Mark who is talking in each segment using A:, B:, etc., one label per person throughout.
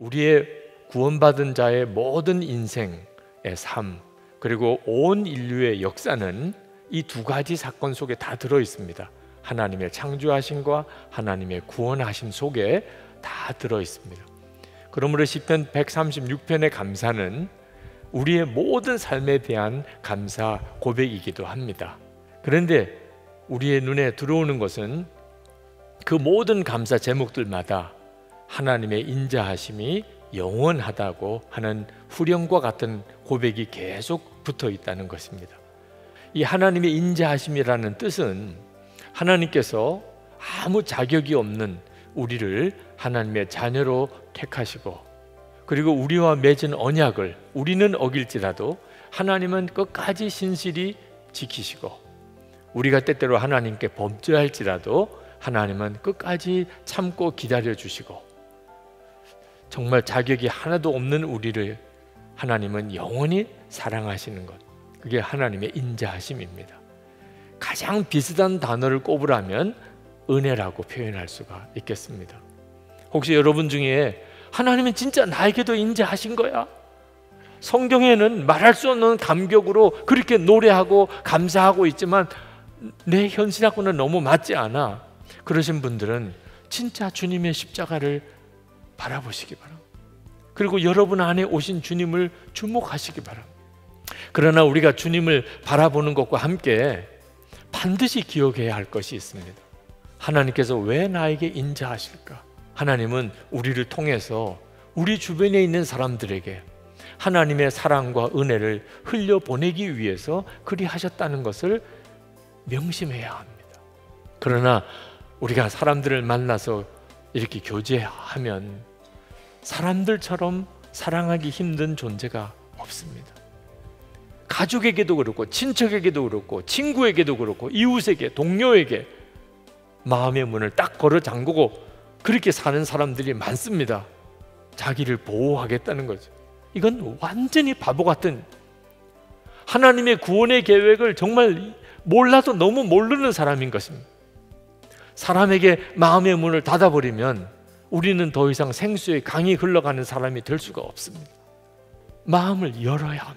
A: 우리의 구원받은 자의 모든 인생의 삶, 그리고 온 인류의 역사는 이 두 가지 사건 속에 다 들어 있습니다. 하나님의 창조하심과 하나님의 구원하심 속에 다 들어 있습니다. 그러므로 시편 136편의 감사는 우리의 모든 삶에 대한 감사 고백이기도 합니다. 그런데 우리의 눈에 들어오는 것은 그 모든 감사 제목들마다 하나님의 인자하심이 영원하다고 하는 후렴과 같은 고백이 계속 붙어 있다는 것입니다. 이 하나님의 인자하심이라는 뜻은 하나님께서 아무 자격이 없는 우리를 하나님의 자녀로 택하시고, 그리고 우리와 맺은 언약을 우리는 어길지라도 하나님은 끝까지 신실히 지키시고, 우리가 때때로 하나님께 범죄할지라도 하나님은 끝까지 참고 기다려주시고, 정말 자격이 하나도 없는 우리를 하나님은 영원히 사랑하시는 것, 그게 하나님의 인자하심입니다. 가장 비슷한 단어를 꼽으라면 은혜라고 표현할 수가 있겠습니다. 혹시 여러분 중에 하나님은 진짜 나에게도 인자하신 거야? 성경에는 말할 수 없는 감격으로 그렇게 노래하고 감사하고 있지만 내 현실하고는 너무 맞지 않아. 그러신 분들은 진짜 주님의 십자가를 바라보시기 바랍니다. 그리고 여러분 안에 오신 주님을 주목하시기 바랍니다. 그러나 우리가 주님을 바라보는 것과 함께 반드시 기억해야 할 것이 있습니다. 하나님께서 왜 나에게 인자하실까? 하나님은 우리를 통해서 우리 주변에 있는 사람들에게 하나님의 사랑과 은혜를 흘려보내기 위해서 그리하셨다는 것을 명심해야 합니다. 그러나 우리가 사람들을 만나서 이렇게 교제하면 사람들처럼 사랑하기 힘든 존재가 없습니다. 가족에게도 그렇고 친척에게도 그렇고 친구에게도 그렇고 이웃에게 동료에게 마음의 문을 딱 걸어 잠그고 그렇게 사는 사람들이 많습니다. 자기를 보호하겠다는 거죠. 이건 완전히 바보 같은, 하나님의 구원의 계획을 정말 몰라도 너무 모르는 사람인 것입니다. 사람에게 마음의 문을 닫아버리면 우리는 더 이상 생수의 강이 흘러가는 사람이 될 수가 없습니다. 마음을 열어야 합니다.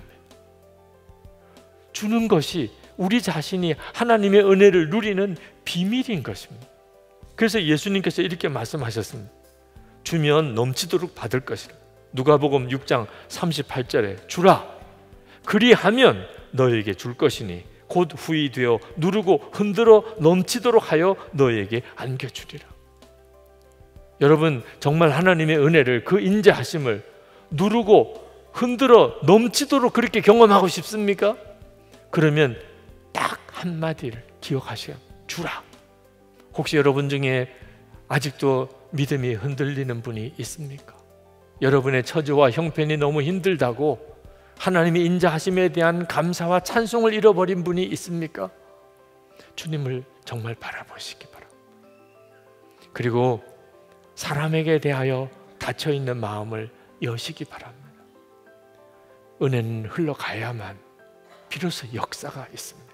A: 주는 것이 우리 자신이 하나님의 은혜를 누리는 비밀인 것입니다. 그래서 예수님께서 이렇게 말씀하셨습니다. 주면 넘치도록 받을 것이라. 누가복음 6장 38절에 주라, 그리하면 너에게 줄 것이니 곧 후이 되어 누르고 흔들어 넘치도록 하여 너에게 안겨주리라. 여러분, 정말 하나님의 은혜를, 그 인자하심을 누르고 흔들어 넘치도록 그렇게 경험하고 싶습니까? 그러면 딱 한마디를 기억하셔야 합니다. 주라. 혹시 여러분 중에 아직도 믿음이 흔들리는 분이 있습니까? 여러분의 처지와 형편이 너무 힘들다고 하나님의 인자하심에 대한 감사와 찬송을 잃어버린 분이 있습니까? 주님을 정말 바라보시기 바랍니다. 그리고 사람에게 대하여 닫혀있는 마음을 여시기 바랍니다. 은혜는 흘러가야만 비로소 역사가 있습니다.